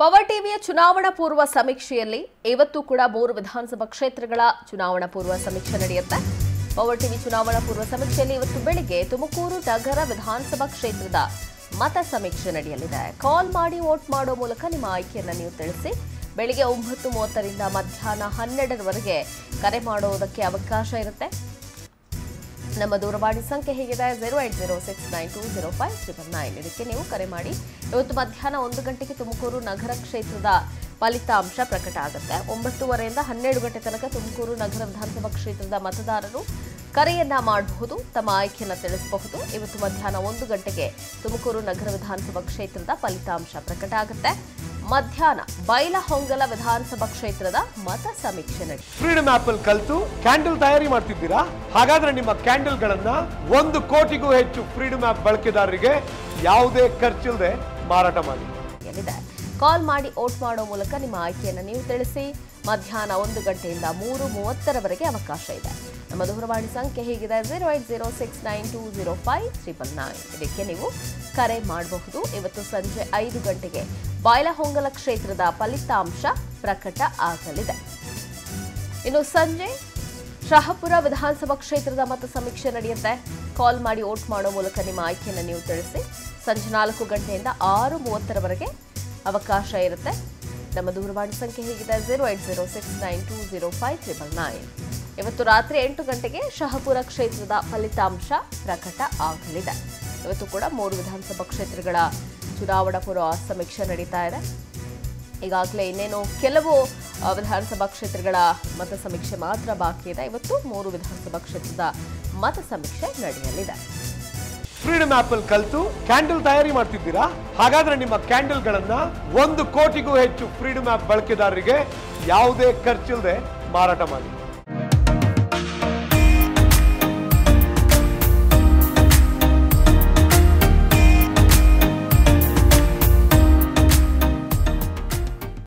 Power ಟಿವಿಯ ಚುನಾವಣಾ ಪೂರ್ವ ಸಮೀಕ್ಷೆಯಲ್ಲಿ ಇವತ್ತು ಕೂಡ 3 ವಿಧಾನಸಭಾ ಕ್ಷೇತ್ರಗಳ ಚುನಾವಣಾ ಪೂರ್ವ ಸಮೀಕ್ಷೆ ನಡೆಯುತ್ತೆ. ಪವರ್ ಟಿವಿ ಚುನಾವಣಾ ಪೂರ್ವ ಸಮೀಕ್ಷೆಯಲ್ಲಿ ಇವತ್ತು ಬೆಳಿಗ್ಗೆ ತುಮಕೂರು ನಗರ ವಿಧಾನಸಭಾ ಕ್ಷೇತ್ರದ ಮತ ಸಮೀಕ್ಷೆ ನಡೆಯಲಿದೆ. ಕಾಲ್ ಮಾಡಿ ವೋಟ್ ಮಾಡೋ ಮೂಲಕ ನಿಮ್ಮ ಆಯ್ಕೆಯನ್ನು ನೀವು ತಿಳಿಸಿ. ಬೆಳಿಗ್ಗೆ 9:30 ರಿಂದ ಮಧ್ಯಾಹ್ನ 12ರವರೆಗೆ ಕರೆ ಮಾಡೋದಕ್ಕೆ ಅವಕಾಶ ಇರುತ್ತೆ. ನಮ್ಮ ದೂರವಾಣಿ ಸಂಖ್ಯೆ ಹೀಗಿದೆ 0806920599. ಇದಕ್ಕೆ ನೀವು ಕರೆ ಮಾಡಿ. ಇವತ್ತು ಮಧ್ಯಾಹ್ನ 1 ಗಂಟೆಗೆ ತುಮಕೂರು ನಗರ ಕ್ಷೇತ್ರದ ಫಲಿತಾಂಶ ಪ್ರಕಟ ಆಗುತ್ತೆ. 9:30 ರಿಂದ 12 ಗಂಟೆ ತನಕ ತುಮಕೂರು ನಗರ ವಿಧಾನಸಭಾ ಕ್ಷೇತ್ರದ ಮತದಾರರು ಕರೆಯನ್ನ ಮಾಡಬಹುದು, ತಮ್ಮ ಆಯ್ಕೆಯನ್ನು ತಿಳಿಸಬಹುದು. ಇವತ್ತು ಮಧ್ಯಾಹ್ನ 1 ಗಂಟೆಗೆ ತುಮಕೂರು ನಗರ ವಿಧಾನಸಭಾ ಕ್ಷೇತ್ರದ ಫಲಿತಾಂಶ ಪ್ರಕಟ ಆಗುತ್ತೆ. ಮಧ್ಯಾಹ್ನ ಬೈಲಹೊಂಗಲ ವಿಧಾನಸಭಾ ಕ್ಷೇತ್ರದ ಮತ ಸಮೀಕ್ಷೆ ನಡೆಯುತ್ತೆ. ಫ್ರೀಡಮ್ ಆಪ್ ಅಲ್ಲಿ ಕಲಿತು ಕ್ಯಾಂಡಲ್ ತಯಾರಿ ಮಾಡ್ತಿದ್ದೀರಾ? ಹಾಗಾದ್ರೆ ನಿಮ್ಮ ಕ್ಯಾಂಡಲ್ ಗಳನ್ನ 1 ಕೋಟಿಗೂ ಹೆಚ್ಚು ಫ್ರೀಡಮ್ ಆಪ್ ಬಳಕೆದಾರರಿಗೆ ಯಾವುದೇ ಖರ್ಚಿಲ್ಲದೆ ಮಾರಾಟ ಮಾಡಿ. ಕಾಲ್ ಮಾಡಿ ವೋಟ್ ಮಾಡೋ ಮೂಲಕ ನಿಮ್ಮ ಆಯ್ಕೆಯನ್ನು ನೀವು ತಿಳಿಸಿ. ಮಧ್ಯಾಹ್ನ 1 ಗಂಟೆಯಿಂದ 3:30ರವರೆಗೆ ಅವಕಾಶ ಇದೆ. ನಮ್ಮ ದೂರವಾಣಿ ಸಂಖ್ಯೆ ಹೀಗಿದೆ 0806920599. ಇದಕ್ಕೆ ನೀವು ಕರೆ ಮಾಡಬಹುದು. ಇವತ್ತು ಸಂಜೆ 5 ಗಂಟೆಗೆ ಬೈಲಹೊಂಗಲ ಕ್ಷೇತ್ರದ ಫಲಿತಾಂಶ ಪ್ರಕಟ ಆಗಲಿದೆ. ಇನ್ನು ಸಂಜೆ ಶಹಾಪುರ ವಿಧಾನಸಭಾ ಕ್ಷೇತ್ರದ ಮತ ಸಮೀಕ್ಷೆ ನಡೆಯುತ್ತೆ. ಕಾಲ್ ಮಾಡಿ ವೋಟ್ ಮಾಡೋ ಮೂಲಕ ನಿಮ್ಮ ಆಯ್ಕೆಯನ್ನು ನೀವು ತಿಳಿಸಿ. ಸಂಜೆ 4 ಗಂಟೆಯಿಂದ 6:30ರವರೆಗೆ ಅವಕಾಶ ಇರುತ್ತೆ. ನಮ್ಮ ದೂರವಾಣಿ ಸಂಖ್ಯೆ ಹೀಗಿದೆ 0806920599. ಇವತ್ತು ರಾತ್ರಿ 8 ಗಂಟೆಗೆ ಶಹಾಪುರ ಕ್ಷೇತ್ರದ ಫಲಿತಾಂಶ ಪ್ರಕಟ ಆಗಲಿದೆ. ಇವತ್ತು ಕೂಡ 3 ವಿಧಾನಸಭಾ ಕ್ಷೇತ್ರಗಳ ಚುನಾವಣಾ ಪೂರ್ವ ಸಮೀಕ್ಷೆ ನಡೀತಾ ಇದೆ. ಈಗಾಗಲೇ ಇನ್ನೇನು ಕೆಲವು ವಿಧಾನಸಭಾ ಕ್ಷೇತ್ರಗಳ ಮತ ಸಮೀಕ್ಷೆ ಮಾತ್ರ ಬಾಕಿ ಇದೆ. ಇವತ್ತು 3 ವಿಧಾನಸಭಾ ಕ್ಷೇತ್ರದ ಮತ ಸಮೀಕ್ಷೆ ನಡೆಯಲಿದೆ. ಫ್ರೀಡಮ್ ಆಪ್ ಅಲ್ಲಿ ಕಲಿತು ಕ್ಯಾಂಡಲ್ ತಯಾರಿ ಮಾಡ್ತಿದ್ದೀರಾ? ಹಾಗಾದ್ರೆ ನಿಮ್ಮ ಕ್ಯಾಂಡಲ್ ಗಳನ್ನ 1 ಕೋಟಿಗೂ ಹೆಚ್ಚು ಫ್ರೀಡಮ್ ಆಪ್ ಬಳಕೆದಾರರಿಗೆ ಯಾವುದೇ ಖರ್ಚಿಲ್ಲದೆ ಮಾರಾಟ ಮಾಡಿ.